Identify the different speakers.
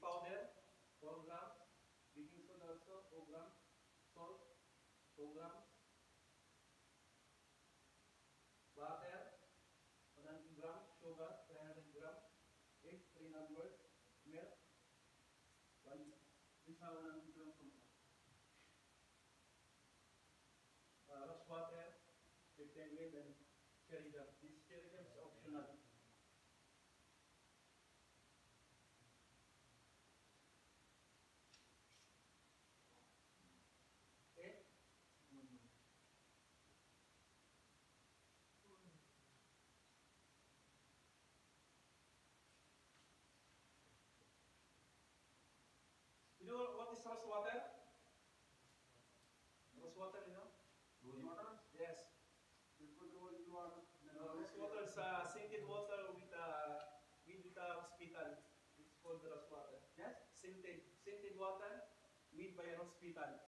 Speaker 1: powder, 4 grams. Baking soda also, 4 grams. Salt, 2 grams. Butter, 100 grams. Sugar, 300 grams. Egg, 3 numbers. Milk, 1, this is 100 grams. Rose water, 15 ml, and cherry jam. This cherry jam is optional. Okay? You know what is rose water? Rose water, you know?
Speaker 2: Rose water?
Speaker 1: Yes.
Speaker 2: You put rose water.
Speaker 1: Rose water is scented water with with a hospital. It's called rose water.
Speaker 2: Yes?
Speaker 1: Scented water made by a hospital.